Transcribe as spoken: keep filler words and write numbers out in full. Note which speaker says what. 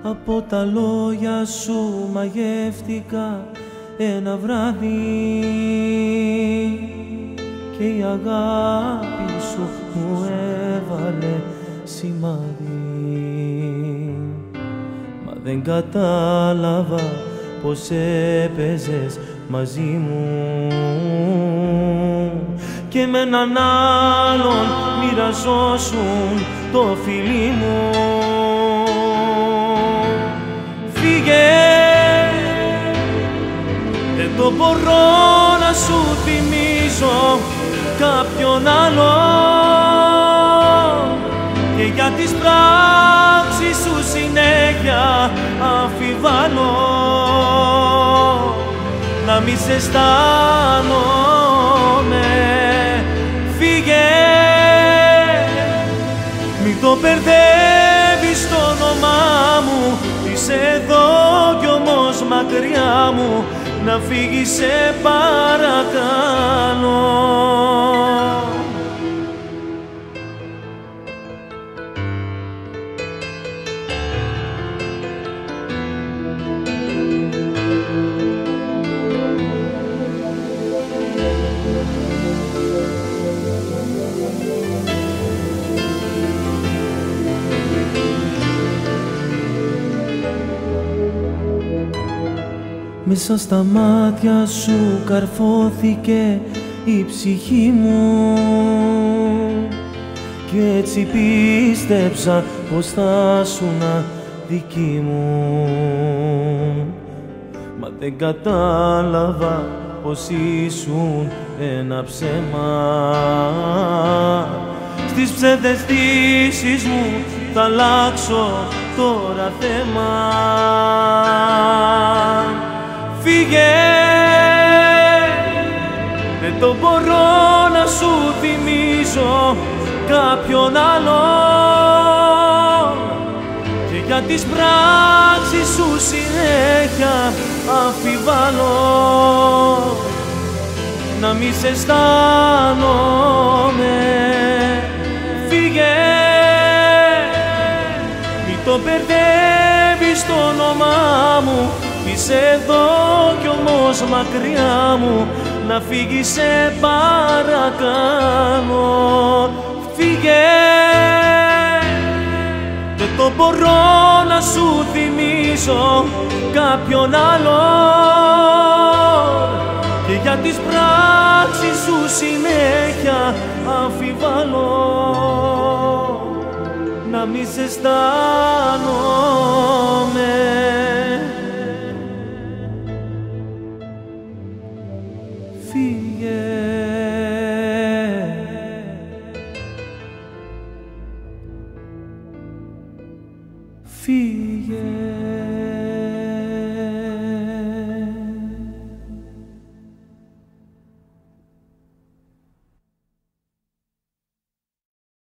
Speaker 1: Από τα λόγια σου μαγεύτηκα ένα βράδυ και η αγάπη σου μου έβαλε σημάδι. Μα δεν κατάλαβα πως έπαιζες μαζί μου και με έναν άλλον μοιραζόσουν το φιλί μου. Φύγε, δεν το μπορώ να σου θυμίζω κάποιον άλλο και για τις πράξεις σου συνέχεια αμφιβάλλω. Να μη σε αισθάνομαι. Φύγε, μη το μπερδεύεις το όνομά μου. Είσαι εδώ κι όμως μακριά μου. Να φύγεις σε παρακαλώ. Μέσα στα μάτια σου καρφώθηκε η ψυχή μου και έτσι πίστεψα πως θα σουνα δική μου. Μα δεν κατάλαβα πως ήσουν ένα ψέμα. Στις ψευδαισθήσεις μου θα αλλάξω τώρα θέμα. Φύγε, δεν το μπορώ να σου θυμίζω κάποιον άλλο και για τις πράξεις σου συνέχεια αμφιβάλλω. Να μη σε αισθάνομαι. Φύγε, μη το μπερδεύεις το όνομά μου. Είσαι εδώ κι όμως μακριά μου. Να φύγεις σε παρακαλώ. Φύγε, δεν το μπορώ να σου θυμίζω κάποιον άλλο και για τις πράξεις σου συνέχεια αμφιβάλλω. Να μη σε αισθάνομαι. Φύγε, φύγε.